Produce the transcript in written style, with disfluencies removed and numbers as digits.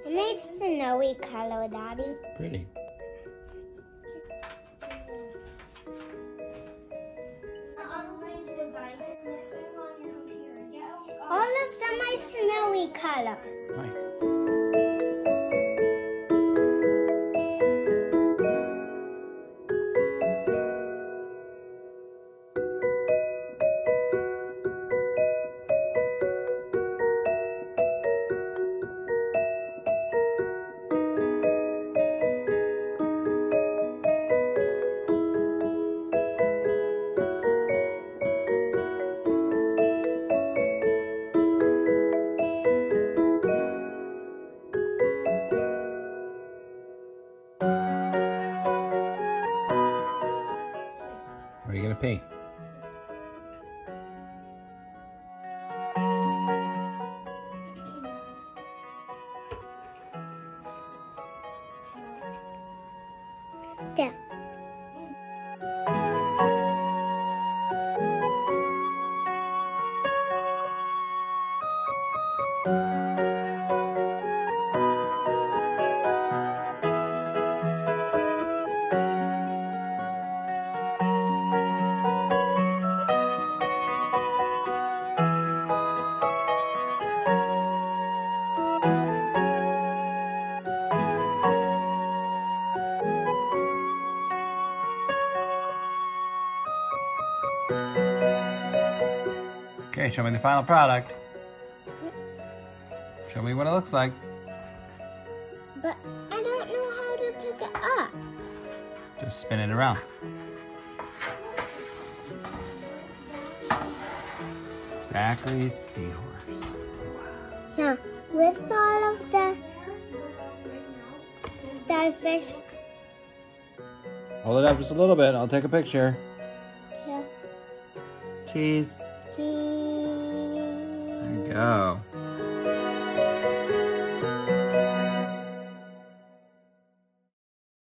A nice snowy color, Daddy. Pretty. All of them are snowy color. Nice. Where are you gonna paint? There. Okay, show me the final product. Show me what it looks like. But I don't know how to pick it up. Just spin it around. Zachary's seahorse. Now, with all of the starfish. Hold it up just a little bit. I'll take a picture. Here. Cheese. Cheese. There you go.